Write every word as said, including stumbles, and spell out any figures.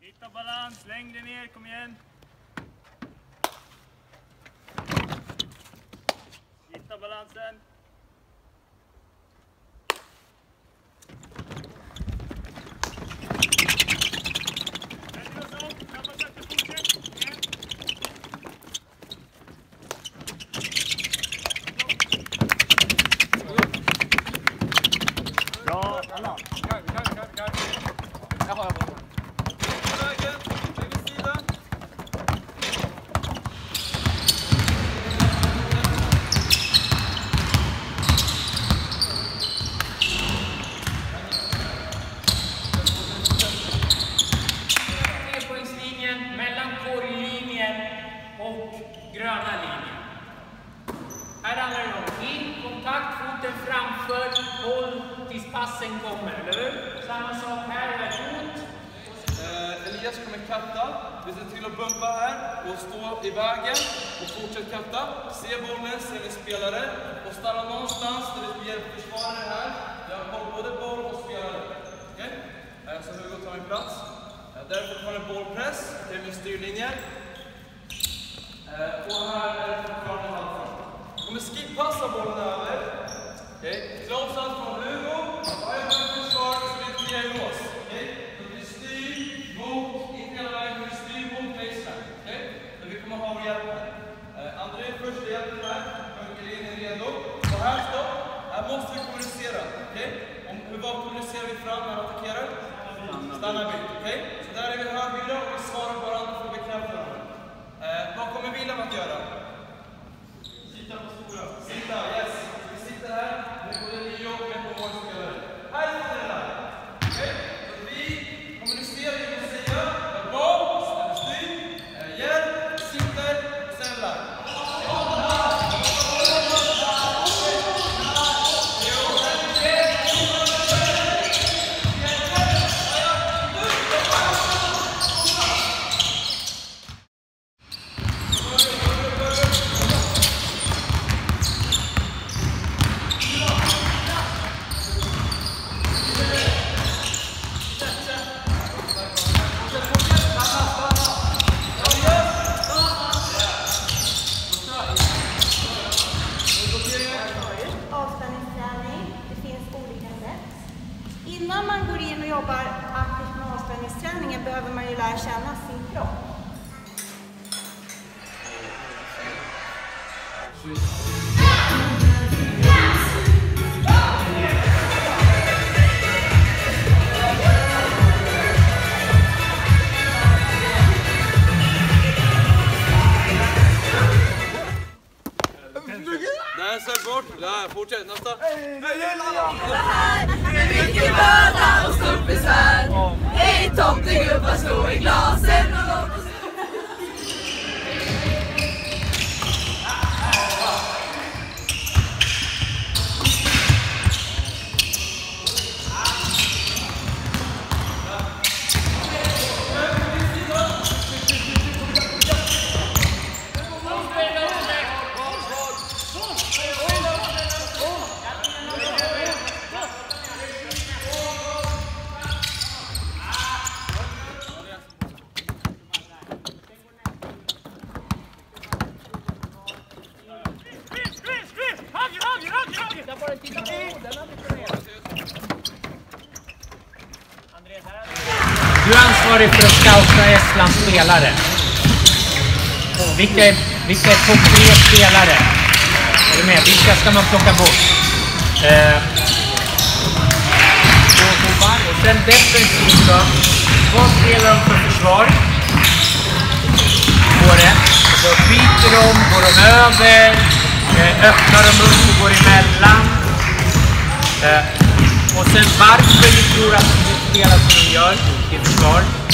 Hitta balans, längre ner, kom igen. Hitta balansen. Bra, alla. Jag har jag. Vägen, lägger sidan. Trepoängslinjen mellan korglinjen och gröna linjen. Här handlar det om in, kontakt, foten framför, håll tills passen kommer, eller hur? Samma sak här, är fot. Eh, Elias kommer katta. Vi ser till att bumpa här och stå i vägen och fortsätta katta. Se bollen, se min spelare och stanna någonstans där vi hjälper försvarare här. Jag har både boll och spelare. Okej? Okay? Så Hugo tar min plats. Eh, därför har jag bollpress. Det är min styrlinje. Eh, och här är det fortfarande halvfram. Jag kommer skippassa bollen över. Okej? Okay? Close-out från Hugo. Varje gång försvar så blir det tre lås. Okej? Okay? Mot, inte hela vägen, vi styr mot baseline. Okej? Men vi kommer ha vår hjälp här. Eh, André är första hjälpen här. Högerlinjen är redo. Och här, stopp. Här måste vi kommunicera. Okej? Om hur vad kommunicerar vi fram när vi attackerar? Stanna vid. Okej? Så där är vi högbyggda och vi svarar varandra för att bekräfta varandra. Eh, vad kommer William att göra? Sitta på stora. Sitta, yes. Vi sitter här. Nu är både ni och med på vår spelare. Här sitter det där. Okej? Så vi kommunicerar genom att säga boll, styr, hjälp, sitter, sällar. Innan man går in och jobbar aktivt med avspänningsträningen behöver man ju lära känna sin kropp. Där ser bort. Där, fortsätt. Nästa. Mycket böna och stort besvär. Hej tomtegubbar, slå i glasen och låt oss... Du är ansvarig för att scouta Estlands spelare. Vilka är, vilka är topp tre spelare? Är du med? Vilka ska man plocka bort? Eh, och, och, och sen defensivt då. Vad spelar de för försvar? Går det? Så byter de, går de över, eh, öppnar de upp och går emellan. Eh, och sen varför vi tror att de spelar som de gör i försvar.